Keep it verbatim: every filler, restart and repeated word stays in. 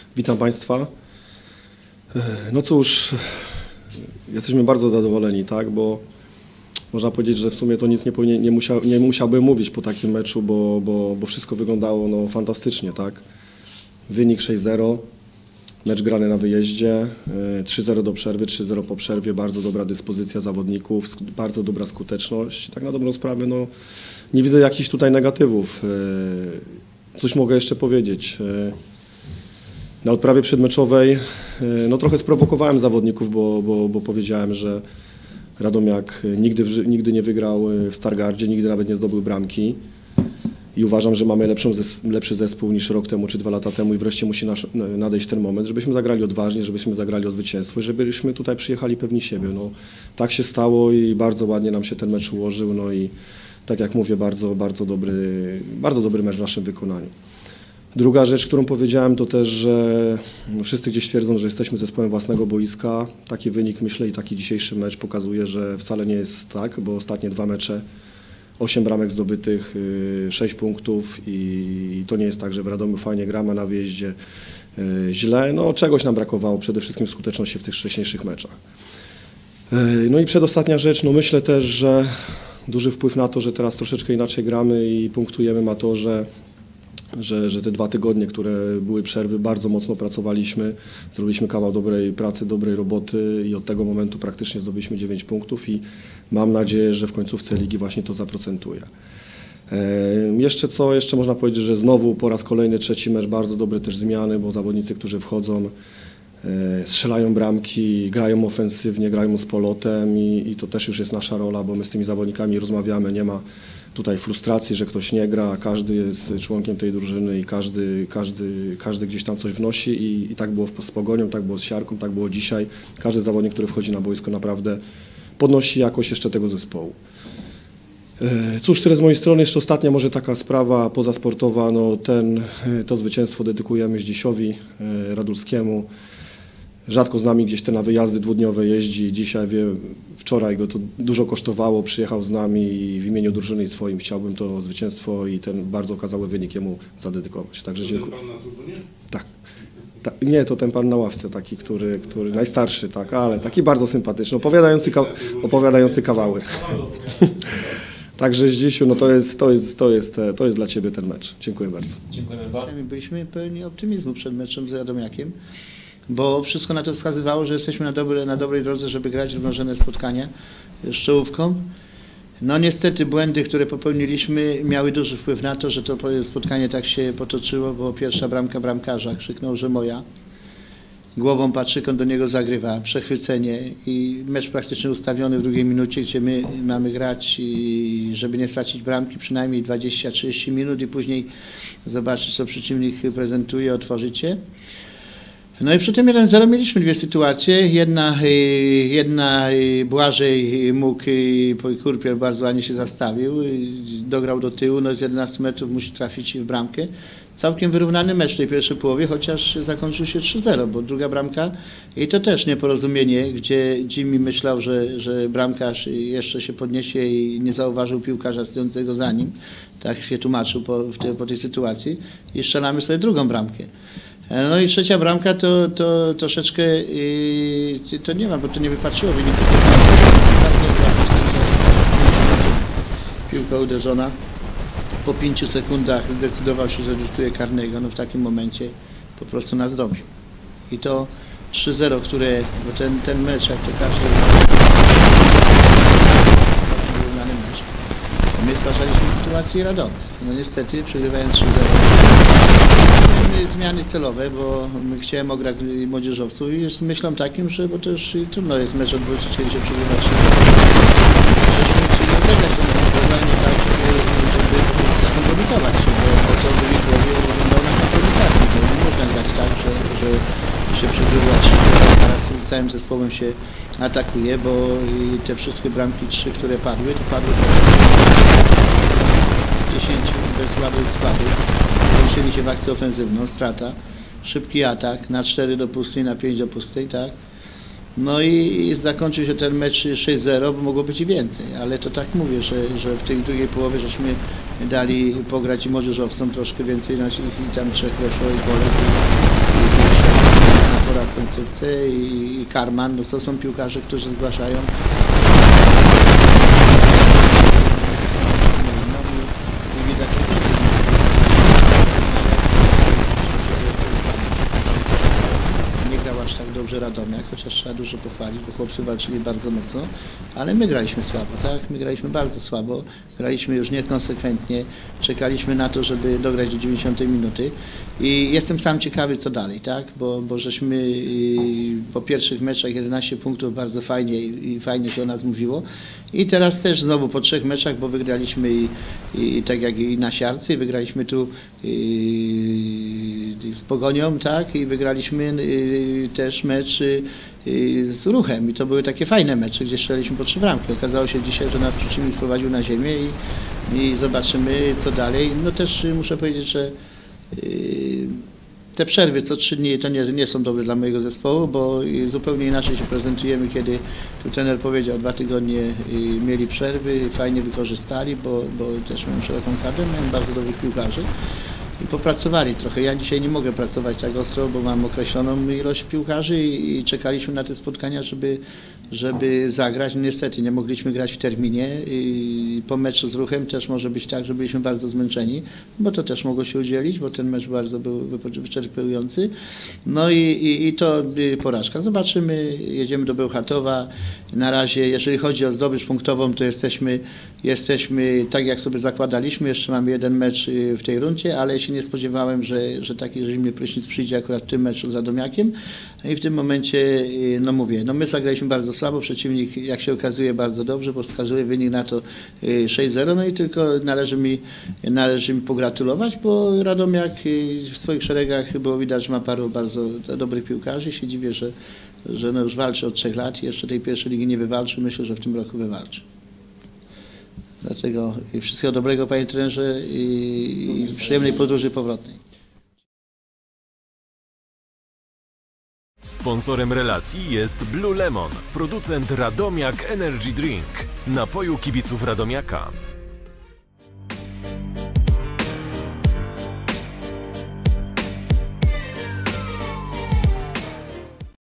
Witam Państwa. No cóż, jesteśmy bardzo zadowoleni, tak, bo można powiedzieć, że w sumie to nic nie, powinien, nie, musiał, nie musiałbym mówić po takim meczu, bo, bo, bo wszystko wyglądało no, fantastycznie, tak. Wynik sześć zero, mecz grany na wyjeździe, trzy zero do przerwy, trzy zero po przerwie, bardzo dobra dyspozycja zawodników, bardzo dobra skuteczność. Tak na dobrą sprawę, no, nie widzę jakichś tutaj negatywów. Coś mogę jeszcze powiedzieć. Na odprawie przedmeczowej no, trochę sprowokowałem zawodników, bo, bo, bo powiedziałem, że Radomiak nigdy, nigdy nie wygrał w Stargardzie, nigdy nawet nie zdobył bramki i uważam, że mamy lepszą, lepszy zespół niż rok temu czy dwa lata temu i wreszcie musi nasz, nadejść ten moment, żebyśmy zagrali odważnie, żebyśmy zagrali o zwycięstwo i żebyśmy tutaj przyjechali pewni siebie. No, tak się stało i bardzo ładnie nam się ten mecz ułożył, no i tak jak mówię, bardzo, bardzo dobry, bardzo dobry mecz w naszym wykonaniu. Druga rzecz, którą powiedziałem, to też, że wszyscy gdzieś twierdzą, że jesteśmy zespołem własnego boiska. Taki wynik, myślę, i taki dzisiejszy mecz pokazuje, że wcale nie jest tak, bo ostatnie dwa mecze, osiem bramek zdobytych, sześć punktów i to nie jest tak, że w Radomiu fajnie gramy na wyjeździe źle. No, czegoś nam brakowało, przede wszystkim skuteczności w tych wcześniejszych meczach. No i przedostatnia rzecz, no myślę też, że duży wpływ na to, że teraz troszeczkę inaczej gramy i punktujemy, ma to, że Że, że te dwa tygodnie, które były przerwy, bardzo mocno pracowaliśmy, zrobiliśmy kawał dobrej pracy, dobrej roboty i od tego momentu praktycznie zdobyliśmy dziewięć punktów i mam nadzieję, że w końcówce ligi właśnie to zaprocentuje. E, jeszcze co, jeszcze można powiedzieć, że znowu po raz kolejny trzeci mecz, bardzo dobre też zmiany, bo zawodnicy, którzy wchodzą, e, strzelają bramki, grają ofensywnie, grają z polotem i, i to też już jest nasza rola, bo my z tymi zawodnikami rozmawiamy, nie ma tutaj frustracji, że ktoś nie gra, każdy jest członkiem tej drużyny i każdy, każdy, każdy gdzieś tam coś wnosi i, i tak było z Pogonią, tak było z Siarką, tak było dzisiaj. Każdy zawodnik, który wchodzi na boisko, naprawdę podnosi jakość jeszcze tego zespołu. Cóż, tyle z mojej strony. Jeszcze ostatnia może taka sprawa pozasportowa, no ten, to zwycięstwo dedykujemy Zdzisiowi Radulskiemu. Rzadko z nami gdzieś te na wyjazdy dwudniowe jeździ. Dzisiaj, wie, wczoraj go to dużo kosztowało, przyjechał z nami i w imieniu drużyny swoim chciałbym to zwycięstwo i ten bardzo okazały wynik jemu zadedykować. Także dziękuję. Ten pan na trybunie? Tak. Ta, nie, to ten pan na ławce, taki, który, który najstarszy, tak, ale taki bardzo sympatyczny, opowiadający, ka opowiadający kawały. Także Zdzisiu, no to jest, to, jest, to, jest, to jest dla Ciebie ten mecz. Dziękuję bardzo. Dziękujemy bardzo. Byliśmy pełni optymizmu przed meczem z Radomiakiem, bo wszystko na to wskazywało, że jesteśmy na, dobre, na dobrej drodze, żeby grać równorzędne spotkania z czołówką. No niestety błędy, które popełniliśmy, miały duży wpływ na to, że to spotkanie tak się potoczyło, bo pierwsza bramka bramkarza krzyknął, że moja. Głową Patrzyk, on do niego zagrywa, przechwycenie i mecz praktycznie ustawiony w drugiej minucie, gdzie my mamy grać, i żeby nie stracić bramki, przynajmniej dwadzieścia trzydzieści minut i później zobaczyć, co przeciwnik prezentuje, otworzyć się. No i przy tym jeden zero mieliśmy dwie sytuacje. Jedna, jedna Błażej mógł, Kurpiel bardzo ładnie się zastawił, dograł do tyłu, no z jedenastu metrów musi trafić w bramkę. Całkiem wyrównany mecz w tej pierwszej połowie, chociaż zakończył się trzy zero, bo druga bramka i to też nieporozumienie, gdzie Jimmy myślał, że, że bramkarz jeszcze się podniesie i nie zauważył piłkarza stojącego za nim. Tak się tłumaczył po, w te, po tej sytuacji i strzelamy sobie drugą bramkę. No i trzecia bramka to, to troszeczkę yy, to nie ma, bo to nie wypatrzyło wyniku. Piłka uderzona. Po pięciu sekundach zdecydował się, że rzutuje karnego. No w takim momencie po prostu nas dobił. I to trzy zero, które, bo ten, ten mecz, jak to każdy mecz, my stwarzaliśmy sytuację Radomia. No niestety przegrywając trzy zero. Zmiany celowe, bo chciałem ograć młodzieżowców i z myślą takim, że bo to już trudno jest mecz odwrócić, kiedy się przegrywa trzy zero. Żeśmy chcieli rozegrać to naturalnie tak, żeby, żeby po prostu skompromitować się, bo po co by mi głowie wyglądało na kompromitacji, bo nie można grać tak, że, że się przegrywa trzy zero, teraz całym zespołem się atakuje, bo i te wszystkie bramki trzy, które padły, to padły po dziesięciu bez słabych spadów. Włączyli się w akcję ofensywną, strata, szybki atak na cztery do pustej, na pięć do pustej, tak. No i zakończył się ten mecz sześć zero, bo mogło być i więcej, ale to tak mówię, że, że w tej drugiej połowie żeśmy dali pograć i młodzieżowcom troszkę więcej, i tam trzech weszło i pole. na pora w końcówce i, i Karman, no to są piłkarze, którzy zgłaszają. No i, i widać, nie grał aż tak dobrze Radomiak, chociaż trzeba dużo pochwalić, bo chłopcy walczyli bardzo mocno, ale my graliśmy słabo, tak? My graliśmy bardzo słabo, graliśmy już niekonsekwentnie, czekaliśmy na to, żeby dograć do dziewięćdziesiątej minuty i jestem sam ciekawy, co dalej, tak? Bo, bo żeśmy y, po pierwszych meczach jedenaście punktów bardzo fajnie i, i fajnie się o nas mówiło i teraz też znowu po trzech meczach, bo wygraliśmy i, i, i tak jak i na Siarce, wygraliśmy tu y, z Pogonią, tak? I wygraliśmy y, też mecz y, z Ruchem i to były takie fajne mecze, gdzie strzeliliśmy po trzy bramki. Okazało się dzisiaj, że nas przeciwnik sprowadził na ziemię i, i zobaczymy, co dalej. No też muszę powiedzieć, że yy, te przerwy co trzy dni to nie, nie są dobre dla mojego zespołu, bo zupełnie inaczej się prezentujemy, kiedy tu trener powiedział, dwa tygodnie yy, mieli przerwy, fajnie wykorzystali, bo, bo też mam szeroką kadrę, miałem bardzo dobrych piłkarzy. I popracowali trochę. Ja dzisiaj nie mogę pracować tak ostro, bo mam określoną ilość piłkarzy i, i czekaliśmy na te spotkania, żeby, żeby zagrać. Niestety nie mogliśmy grać w terminie i po meczu z Ruchem też może być tak, że byliśmy bardzo zmęczeni, bo to też mogło się udzielić, bo ten mecz bardzo był wyczerpujący. No i, i, i to porażka. Zobaczymy, jedziemy do Bełchatowa. Na razie, jeżeli chodzi o zdobycz punktową, to jesteśmy, jesteśmy tak, jak sobie zakładaliśmy. Jeszcze mamy jeden mecz w tej rundzie, ale się nie spodziewałem, że, że taki zimny prysznic przyjdzie akurat w tym meczu z Radomiakiem. I w tym momencie, no mówię, no my zagraliśmy bardzo słabo, przeciwnik, jak się okazuje, bardzo dobrze, bo wskazuje wynik na to sześć zero. No i tylko należy mi, należy mi pogratulować, bo Radomiak w swoich szeregach było widać, że ma paru bardzo dobrych piłkarzy. Się dziwię, że że no już walczy od trzech lat i jeszcze tej pierwszej ligi nie wywalczy. Myślę, że w tym roku wywalczy. Dlatego wszystkiego dobrego, panie trenerze, i, i przyjemnej podróży powrotnej. Sponsorem relacji jest Blue Lemon, producent Radomiak Energy Drink, napoju kibiców Radomiaka.